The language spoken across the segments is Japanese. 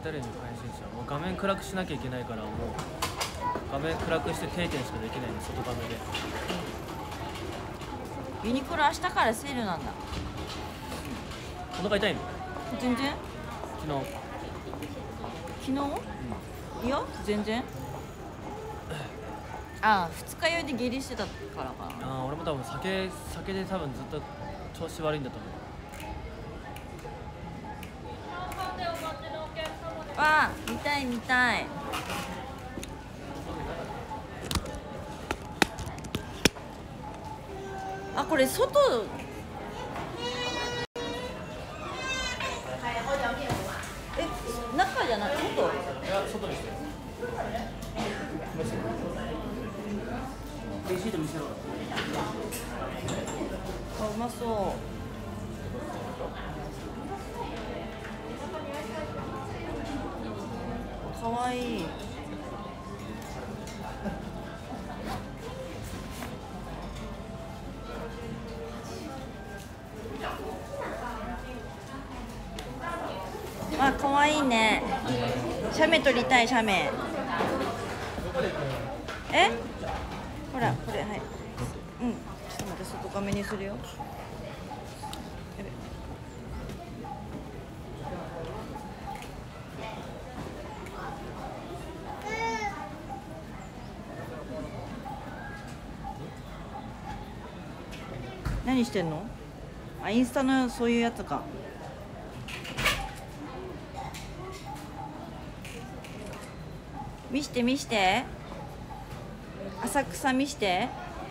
誰に配信者もう画面暗くしなきゃいけないからもう画面暗くして定点しかできないんで外画面で。 ユニクロ明日からセールなんだ。 お腹痛いの？ 全然。 昨日、 いや全然。ああ二日酔いで下痢してたからかな。 ああ俺も多分酒で多分ずっと調子悪いんだと思う。 わあ見たい見たい。あこれ外。中じゃない外？ いや外にしてる。レシート見せろ。 あうまそう。かわいい。あかわいいね。写メ撮りたい写メ。え？ほらこれはい。うん。ちょっと待って外画面にするよ。何してんの？あインスタのそういうやつか。見して見して。浅草見して。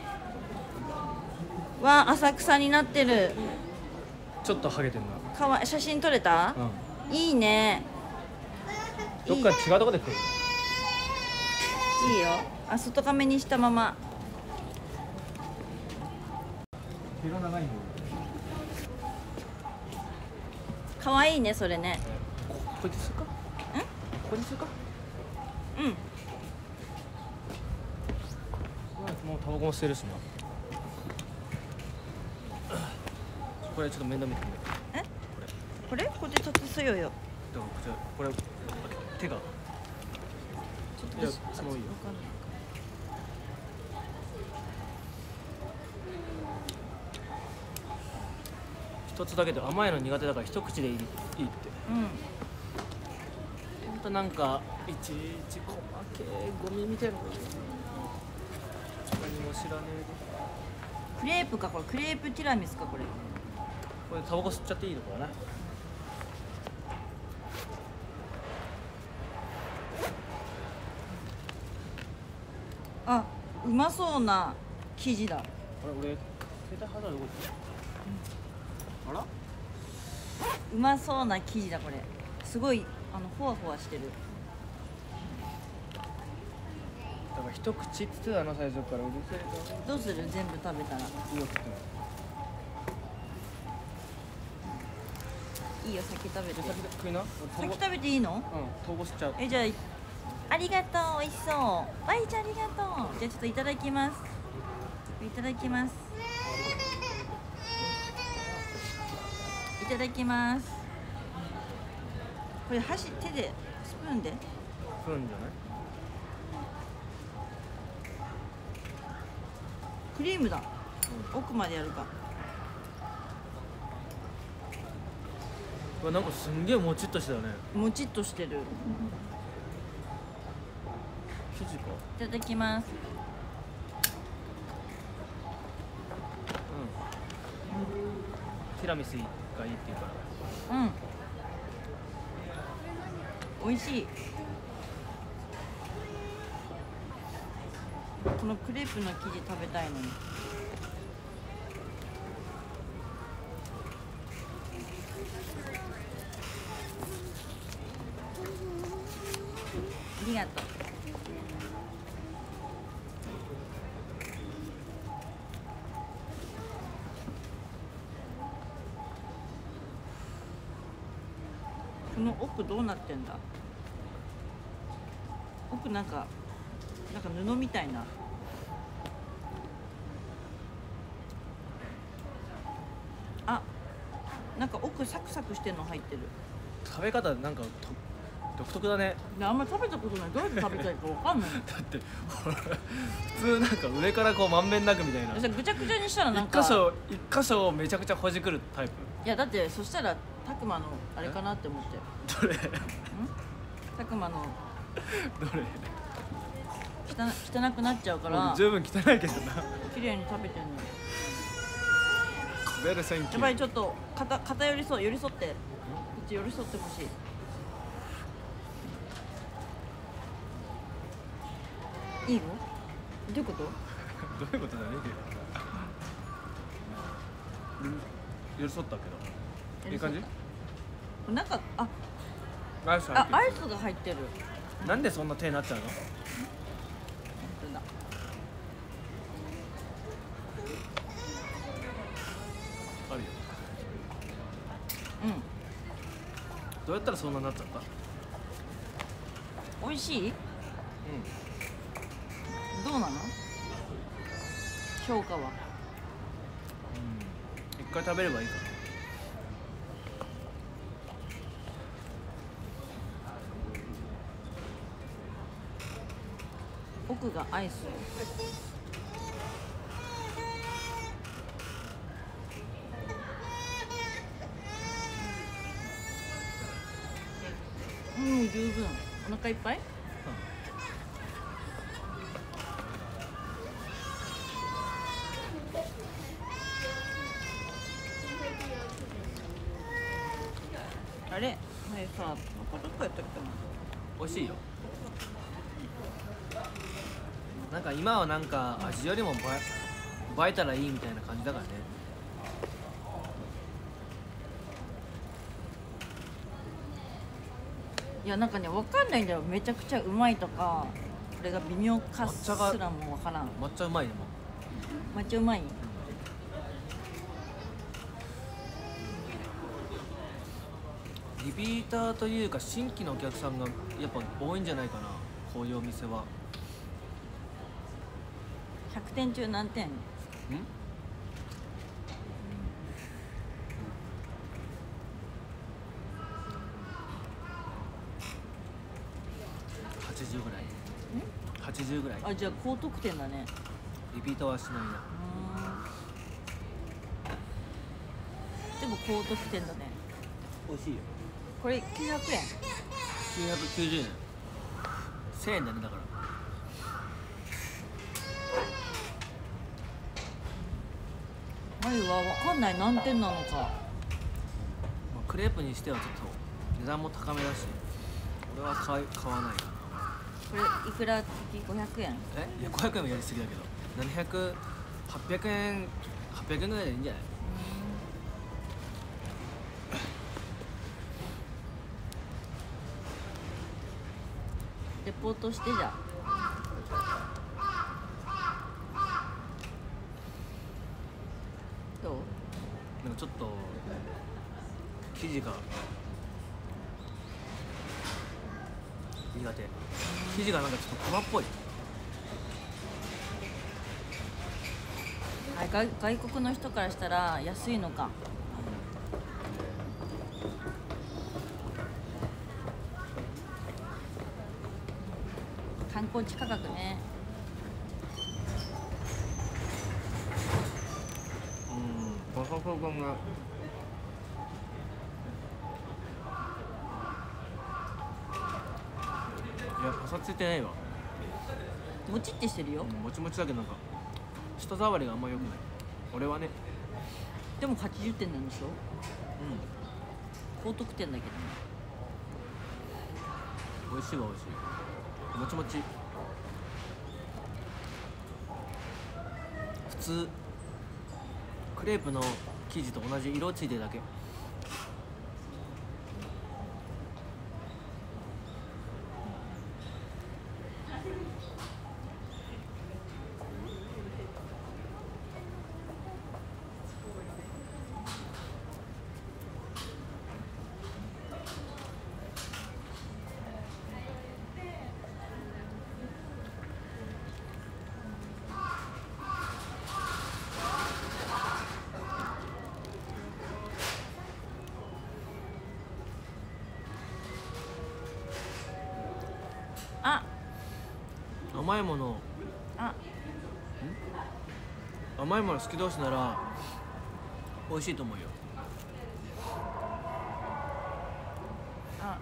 わあ浅草になってる。 ちょっとハゲてんな。 かわいい。写真撮れた？うん、いいね。 どっか違うとこで来る。 いいよ。あ外画面にしたまま。 毛が長いの。 かわいいねそれね。 これにするか？これにするか？ うん。 もうタバコも吸えるしな。これちょっと面倒見てくれ。 これちょっと強いよ。 だからこれ手が。 ちょっといやすごいよ。一つだけで甘いの苦手だから一口でいいって。 うん。 ほんとなんかいちいち細けいゴミみたいなの。何も知らねえで。 クレープかこれ。クレープティラミスかこれ。 これタバコ吸っちゃっていいのかな。 あうまそうな生地だ。 あれ俺携帯肌動いてる。あらうまそうな生地だこれ。すごいふわふわしてる。 だから一口って言ってたな最初からうるせえな。 どうする？全部食べたら。 いいよっていいよ先食べて。 先食いな。 先食べていいの？ うん統合しちゃう。 じゃあありがとう。美味しそう。わいちゃんありがとう。じゃあちょっといただきます。いただきます。いただきます。これ手でスプーンで。 食うんじゃない？ クリームだ。奥までやるか。 うわなんかすんげえもちっとしてたね。 もちっとしてる。 生地か。 いただきます。 ティラミスがいいって言うから。 うん。美味しい。このクレープの生地食べたいのに。ありがとう。この奥どうなってんだ。奥なんか布みたいな。あ、なんか奥サクサクしてんの入ってる。 食べ方なんか独特だね。 あんまり食べたことない。どうやって食べたいかわかんない。 だってほら普通なんか上からこうまんべんなくみたいな。 ぐちゃぐちゃにしたらなんか一箇所をめちゃくちゃほじくるタイプ。 いやだってそしたらたくまのあれかなって思って。 どれたくまのどれ汚くなっちゃうから十分汚いけどな。 綺麗に食べてんの。 ベルセンキュー。 やっぱりちょっと肩寄り添ってこっち寄り添ってほしい。いいの？どういうこと？ どういうことだね。寄り添ったけどいい感じ？ なんかアイスアイスが入ってる。 なんでそんな手になっちゃうの？ 本当だ。 あるよ。 うん。 どうやったらそんなになっちゃった？ 美味しい？ うん。 どうなの？評価は？ 一回食べればいいかな。 奥がアイス。十分。お腹いっぱい？あれ、前さ、どこやったっけな。 美味しいよ。なんか今はなんか味よりも映えたらいいみたいな感じだからね。 いやなんかね分かんないんだよ。めちゃくちゃうまいとかこれが微妙かすらも分からん。 抹茶うまいでも。 抹茶うまい？ リピーターというか新規のお客さんがやっぱ多いんじゃないかな、こういうお店は。 100点中何点？ ん80ぐらい。80ぐらい。 あ、じゃあ高得点だね。 リピーターはしないな。 でも高得点だね。 美味しいよ。 これ900円。 990円。1000円だね。だからマユは分かんない何点なのか。 まあクレープにしてはちょっと値段も高めだし俺は買わない。 これいくら付き500円？ いや500円もやりすぎだけど700、800円ぐらいでいいんじゃない？ レポートしてじゃどう？ なんかちょっと生地が苦手。生地がなんかちょっと粉っぽい。 外国の人からしたら安いのか。観光地価格ね。 パサパサがいやパサついてないわ。 もちってしてるよ。 もちもちだけどなんか舌触りがあんま良くない俺はね。 でも80点なんでしょ。高得点だけどね。 美味しいは美味しい。もちもち。普通クレープの生地と同じ色ついてるだけ。 甘いものあ、 甘いもの好き同士なら美味しいと思うよ。 あ、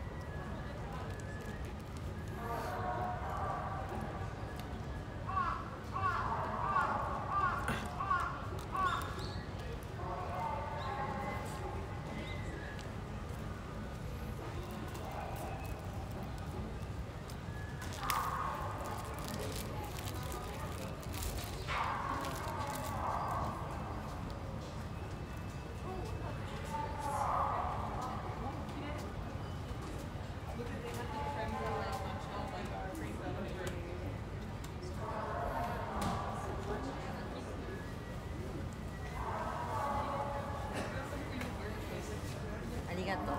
ありがとう。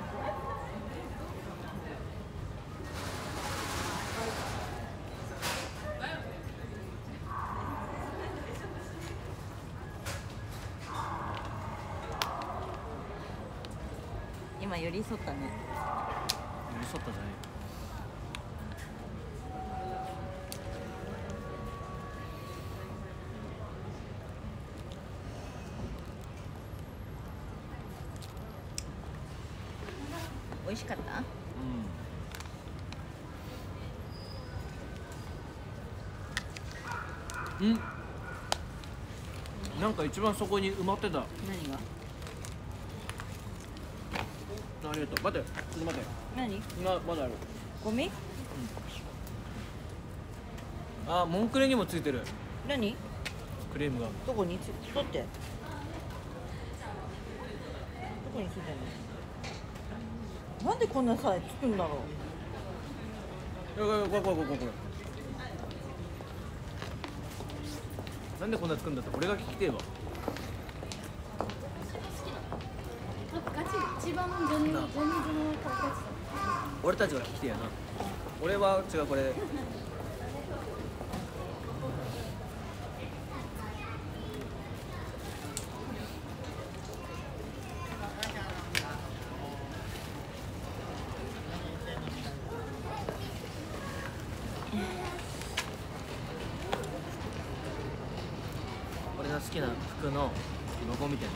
今寄り添ったね。 寄り添ったじゃない。 美味しかった？ うん。なんか一番そこに埋まってた。 何が？ ありがとう。待って、ちょっと待って。 何？ まだある。 ゴミ？ あ、モンクレにもついてる。 何？ クレームが。 どこに取って。どこについてんの？なんでこんなさつくんだろう。 これ。なんでこんなつくんだって俺が聞きてえわ。 ガチ一番ジャニーズの顔ガチ。 俺たちが聞きてえやな。俺は違うこれ。俺の好きな服のロゴみたいな。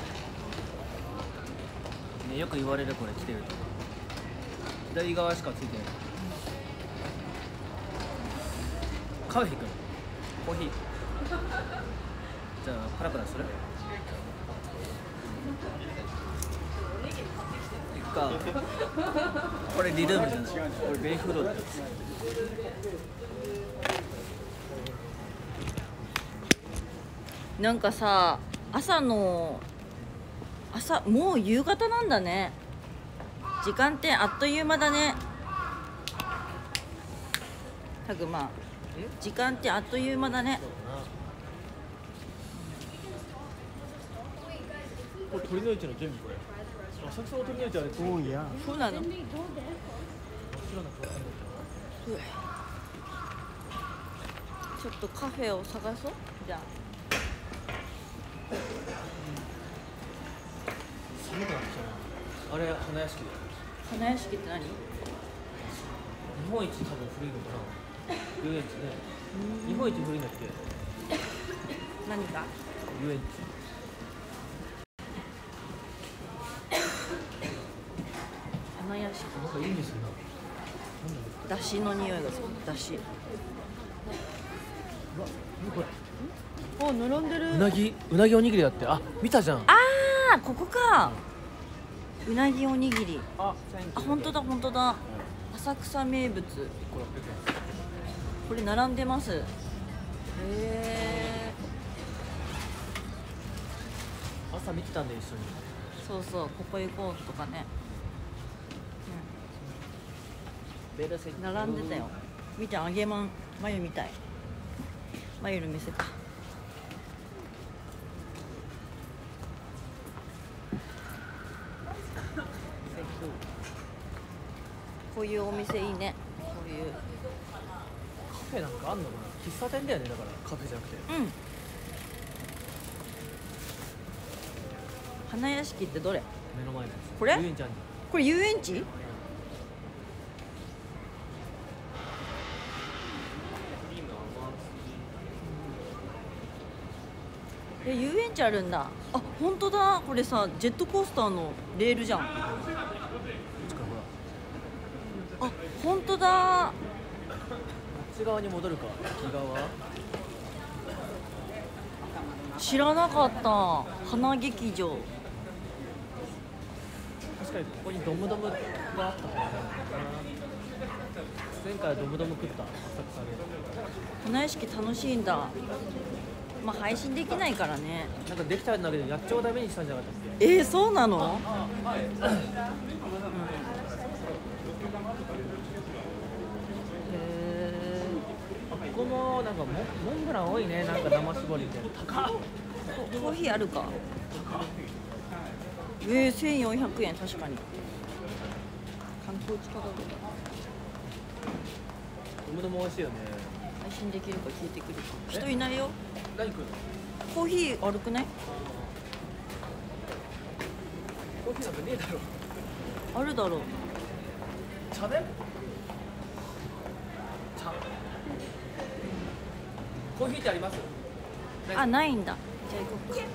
ね、よく言われるこれ着てると。左側しかついてない。カフェ行くの？コーヒー。じゃあパラパラする？行くか。これリルームじゃない。これベイフードだよ。 なんかさ、朝もう夕方なんだね。時間ってあっという間だね。たくま、時間ってあっという間だね。 これ鳥の市の準備これ。浅草の鳥の市あれ多いや。 そうなの？ 知らなくて。 ちょっとカフェを探そうじゃあ。 寒くなってきたな。あれ花屋敷だよ。 花屋敷って何？ 日本一多分古いのかな。遊園地ね。日本一古いんだっけ？ 何か？ 遊園地。 花屋敷。 なんかいいんですよな。 だしの匂いがする。だし。 うわ、何これ。 お、並んでる。 うなぎおにぎりだって。あ、見たじゃん。 ああ、ここか。うなぎおにぎり。 あ、 本当だ本当だ。浅草名物。これ並んでます。へえ。 朝見てたんで一緒に。 そうそう、ここ行こうとかね。並んでたよ。見て、揚げまん、眉みたい。眉の店か。こういうお店いいね。こういう。 カフェなんかあんのかな。喫茶店だよね。だからカフェじゃなくて。 うん。花屋敷ってどれ？ 目の前のやつ。 これ？ 遊園地あんじこれ遊園地？ 遊園地あるんだ。あ、本当だ。これさ、ジェットコースターのレールじゃん。 こっちからほらあ、本当だ。 こっち側に戻るか。右側知らなかった。花劇場。 確かにここにドムドムがあったからな。前回はドムドム食った浅草で。 花屋敷楽しいんだ。まあ配信できないからね。 なんかできたんだけどやっちゃうダメにしたんじゃなかったっけ。 そうなの？ ここもなんかモンブラン多いね。なんか生搾りみたいな。高っ。 コーヒーあるか。1400円。確かに観光地価格だ。 ドムドム美味しいよね。 配信できるか聞いてくるか。人いないよ。 何食うの？ コーヒー悪くない？ コーヒーなんかねえだろ。 あるだろう。 茶で？茶。コーヒーってあります？ あ、ないんだ。じゃあ行こうか。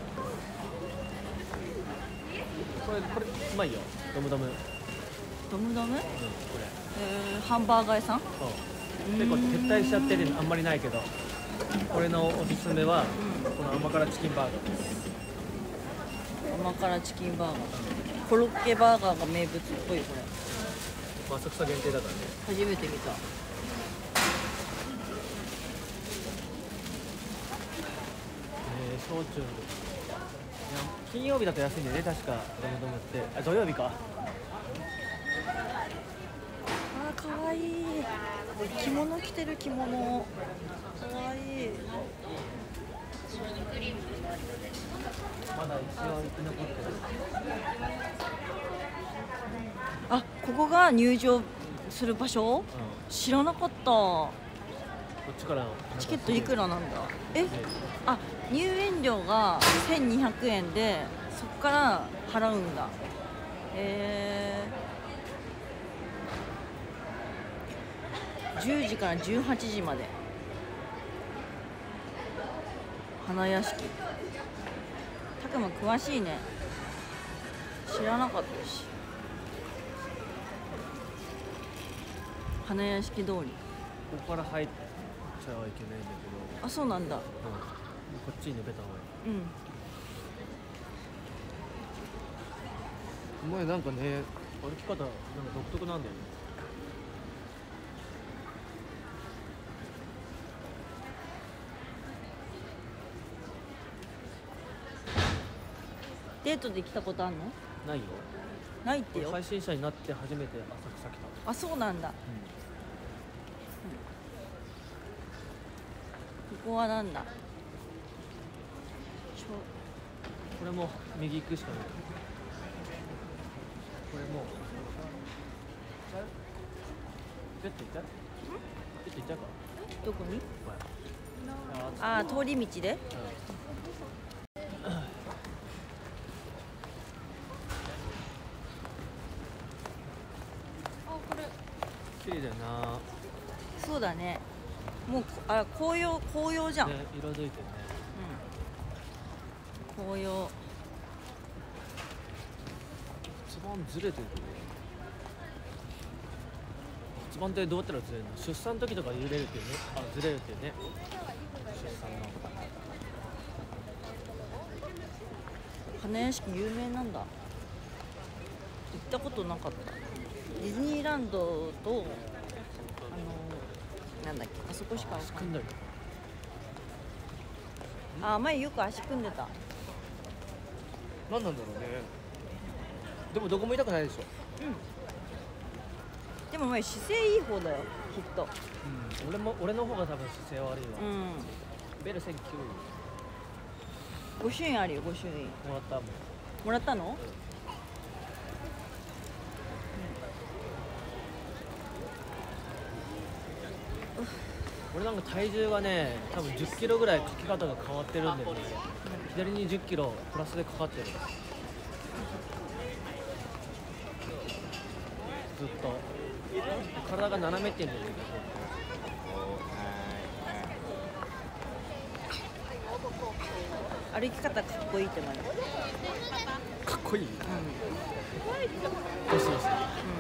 これうまいよ。ドムドム。 ドムドム？ これ。 ハンバーガー屋さん？ そう結構撤退しちゃってるのあんまりないけど、俺のおすすめはこの甘辛チキンバーガーです。 甘辛チキンバーガー。コロッケバーガーが名物っぽい。これ浅草限定だからね。 初めて見た。 焼酎。いや金曜日だと安いんだよね、確かドムドムって。あ、土曜日か。 あ、かわいい。着物着てる。着物かわいい。 まだ一応生き残ってる。 あ、ここが入場する場所？知らなかった。 こっちからチケットいくらなんだ？あ、入園料が1200円でそこから払うんだ。10時から18時まで。花屋敷。たくま詳しいね。知らなかったし。花屋敷通り。 ここから入っちゃはいけないんだけど。 あ、そうなんだ。 こっちに抜けた方がいい。お前なんかね、歩き方なんか独特なんだよね。 デートで来たことあんの？ ないよ。 ないってよ。 配信者になって初めて浅草来た。 あ、そうなんだ。ここはなんだ。 これも右行くしかない。これもちょっと行っちゃう？ちょっと行っちゃうか。 どこに？ これあ、通り道で？ 綺麗だよな。 そうだね。もう紅葉じゃん。 ね、色づいてるね。 紅葉。 骨盤ずれてる。骨盤ってどうやったらずれるの？出産の時とか揺れるっていうね。あ、ずれるっていうね。出産の。 花屋敷有名なんだ。行ったことなかった。ディズニーランドとなんだっけ、あそこしかわかんない。あ、前よく足組んでた。 何なんだろうね。でもどこも痛くないでしょ。 でも前姿勢いい方だよ、きっと。 俺の方が多分姿勢悪いわ。ベルセンキュー。 御朱印あるよ、御朱印。 もらったもん。 もらったの？ 俺なんか体重がね、多分10キロぐらいかけ方が変わってるんだよね。左に10キロプラスでかかってる。ずっと体が斜めってんだよね。 歩き方かっこいいと思うよ。 かっこいい。 うどうします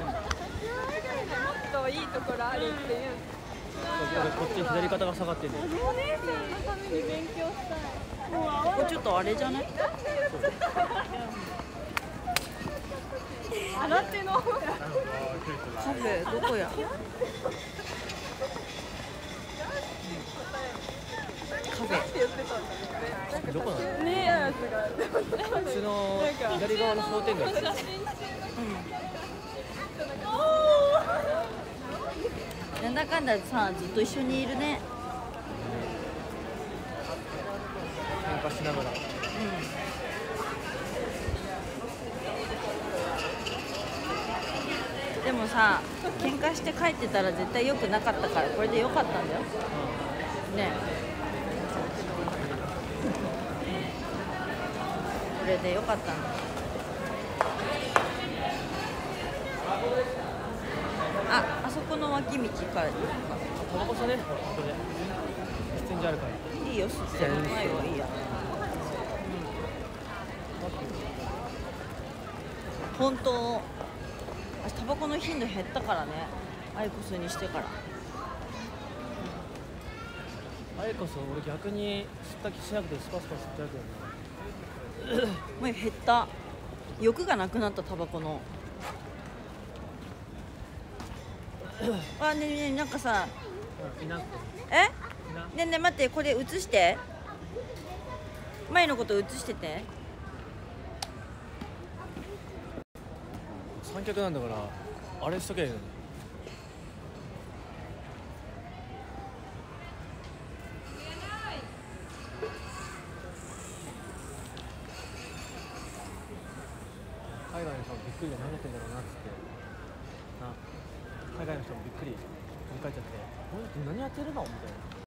といいところあるっていう。 俺こっち左肩が下がってるんで。 お姉さんのために勉強したい。もうん、ここちょっとあれじゃない？ 新手の。 カフェどこや？カフェ。 どこなの？ ねえやつが。 うちの左側の商店街。 なんだかんださずっと一緒にいるね。 喧嘩しながら。 でもさ喧嘩して帰ってたら絶対良くなかったからこれで良かったんだよね。これで良かったんだ。あそこの脇道から行くか。 タバコ吸うね。ここで。喫煙所あるから。 いいよ吸ってる前はいいや。本当タバコの頻度減ったからね。アイコスにしてから。 あれこそ俺逆に吸った気しなくてスパスパ吸ってるけどな。 もう減った。欲がなくなったタバコの。あねえねえなんかさいなくて。 えいな。 ねえねえ待ってこれ映して前のこと映してて。 三脚なんだからあれしとけばいいのに。海外の人もびっくりで何やってんだろうなっつってな。海外の人もびっくり振り返っちゃって「この人何やってるの?」みたいな。